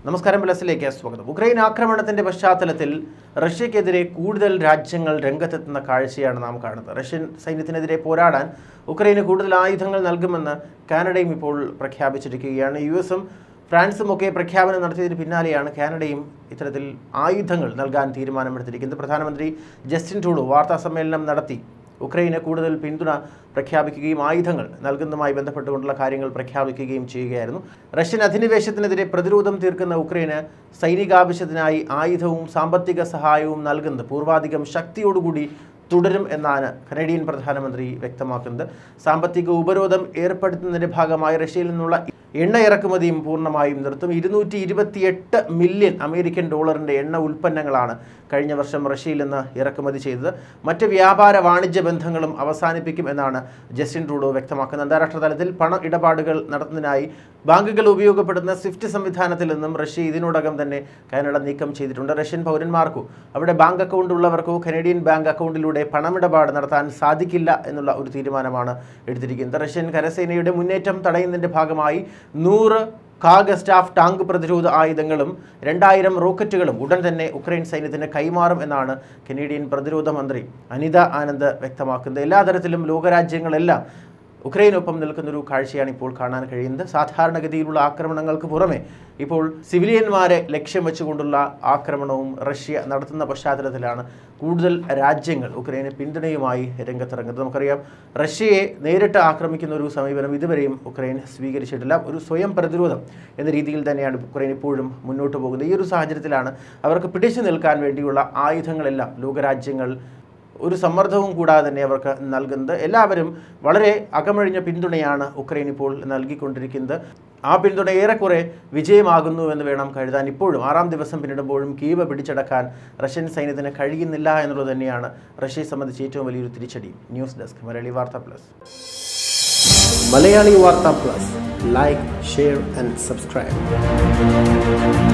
നമസ്കാരം, പ്ലസിലേക്ക് സ്വാഗതം. ഉക്രൈൻ ആക്രമണത്തിന്റെ പശ്ചാത്തലത്തിൽ റഷ്യക്കെതിരെ കൂടുതൽ രാജ്യങ്ങൾ രംഗത്തെത്തുന്ന കാഴ്ചയാണ് നാം കാണുന്നത്. റഷ്യൻ സൈന്യത്തിനെതിരെ പോരാടാൻ ഉക്രൈന് കൂടുതൽ ആയുധങ്ങൾ നൽകുമെന്ന് കാനഡയും ഇപ്പോൾ പ്രഖ്യാപിച്ചിരിക്കുകയാണ്. യുഎസും ഫ്രാൻസും ഒക്കെ പ്രഖ്യാപനം നടത്തിയതിന് പിന്നാലെയാണ് കാനഡയും ഇത്തരത്തിൽ ആയുധങ്ങൾ നൽകാൻ തീരുമാനമെടുത്തിരിക്കുന്നത്. പ്രധാനമന്ത്രി ജസ്റ്റിൻ ട്രൂഡോ വാർത്താ സമ്മേളനം നടത്തി ഉക്രൈന് കൂടുതൽ പിന്തുണ പ്രഖ്യാപിക്കുകയും ആയുധങ്ങൾ നൽകുന്നതുമായി ബന്ധപ്പെട്ടുകൊണ്ടുള്ള കാര്യങ്ങൾ പ്രഖ്യാപിക്കുകയും ചെയ്യുകയായിരുന്നു. റഷ്യൻ അധിനിവേശത്തിനെതിരെ പ്രതിരോധം തീർക്കുന്ന ഉക്രൈന് സൈനികാവശ്യത്തിനായി ആയുധവും സാമ്പത്തിക സഹായവും നൽകുന്നത് പൂർവാധികം ശക്തിയോടുകൂടി തുടരും എന്നാണ് കനേഡിയൻ പ്രധാനമന്ത്രി വ്യക്തമാക്കുന്നത്. സാമ്പത്തിക ഉപരോധം ഏർപ്പെടുത്തുന്നതിൻ്റെ ഭാഗമായി റഷ്യയിൽ നിന്നുള്ള എണ്ണ ഇറക്കുമതിയും പൂർണ്ണമായും നിർത്തും. 228 മില്യൺ അമേരിക്കൻ ഡോളറിൻ്റെ എണ്ണ ഉൽപ്പന്നങ്ങളാണ് കഴിഞ്ഞ വർഷം റഷ്യയിൽ നിന്ന് ഇറക്കുമതി ചെയ്തത്. മറ്റ് വ്യാപാര വാണിജ്യ ബന്ധങ്ങളും അവസാനിപ്പിക്കും എന്നാണ് ജസ്റ്റിൻ ട്രൂഡോ വ്യക്തമാക്കുന്നത്. അന്താരാഷ്ട്ര തലത്തിൽ പണ ഇടപാടുകൾ നടത്തുന്നതിനായി ബാങ്കുകൾ ഉപയോഗപ്പെടുന്ന സ്വിഫ്റ്റ് സംവിധാനത്തിൽ നിന്നും റഷ്യ ഇതിനോടകം തന്നെ കാനഡ നീക്കം ചെയ്തിട്ടുണ്ട്. റഷ്യൻ പൗരന്മാർക്കോ അവിടെ ബാങ്ക് അക്കൗണ്ട് ഉള്ളവർക്കോ കനേഡിയൻ ബാങ്ക് അക്കൗണ്ടിലൂടെ പണമിടപാട് നടത്താൻ സാധിക്കില്ല എന്നുള്ള ഒരു തീരുമാനമാണ് എടുത്തിരിക്കുന്നത്. റഷ്യൻ കരസേനയുടെ മുന്നേറ്റം തടയുന്നതിൻ്റെ ഭാഗമായി 100 കാഗ് സ്റ്റാഫ് ടാങ്ക് പ്രതിരോധ ആയുധങ്ങളും 2000 റോക്കറ്റുകളും ഉടൻ തന്നെ ഉക്രൈൻ സൈന്യത്തിന് കൈമാറും എന്നാണ് കനേഡിയൻ പ്രതിരോധ മന്ത്രി അനിത ആനന്ദ് വ്യക്തമാക്കുന്നത്. എല്ലാ തരത്തിലും ലോകരാജ്യങ്ങളെല്ലാം ഉക്രൈനൊപ്പം നിൽക്കുന്നൊരു കാഴ്ചയാണ് ഇപ്പോൾ കാണാൻ കഴിയുന്നത്. സാധാരണഗതിയിലുള്ള ആക്രമണങ്ങൾക്ക് പുറമെ ഇപ്പോൾ സിവിലിയന്മാരെ ലക്ഷ്യം വെച്ചുകൊണ്ടുള്ള ആക്രമണവും റഷ്യ നടത്തുന്ന പശ്ചാത്തലത്തിലാണ് കൂടുതൽ രാജ്യങ്ങൾ ഉക്രൈന് പിന്തുണയുമായി രംഗത്തിറങ്ങുന്നത്. നമുക്കറിയാം, റഷ്യയെ നേരിട്ട് ആക്രമിക്കുന്ന ഒരു സമീപനം ഇതുവരെയും ഉക്രൈൻ സ്വീകരിച്ചിട്ടില്ല. ഒരു സ്വയം പ്രതിരോധം എന്ന രീതിയിൽ തന്നെയാണ് ഉക്രൈൻ ഇപ്പോഴും മുന്നോട്ട് പോകുന്നത്. ഈ ഒരു സാഹചര്യത്തിലാണ് അവർക്ക് പിടിച്ചു നിൽക്കാൻ വേണ്ടിയുള്ള ആയുധങ്ങളെല്ലാം ലോകരാജ്യങ്ങൾ ഒരു സമ്മർദ്ദവും കൂടാതെ തന്നെ അവർക്ക് നൽകുന്നത്. എല്ലാവരും വളരെ അകമഴിഞ്ഞ പിന്തുണയാണ് ഉക്രൈൻ ഇപ്പോൾ നൽകിക്കൊണ്ടിരിക്കുന്നത്. ആ പിന്തുണ ഏറെക്കുറെ വിജയമാകുന്നുവെന്ന് വേണം കരുതാൻ. ഇപ്പോഴും 6ാം ദിവസം പിന്നിടുമ്പോഴും കീവ് പിടിച്ചടക്കാൻ റഷ്യൻ സൈന്യത്തിന് കഴിയുന്നില്ല എന്നുള്ളത് തന്നെയാണ് റഷ്യയെ സംബന്ധിച്ച് ഏറ്റവും വലിയൊരു തിരിച്ചടി. News desk Malayali Vartha plus. Malayali Vartha plus. Like, share and subscribe.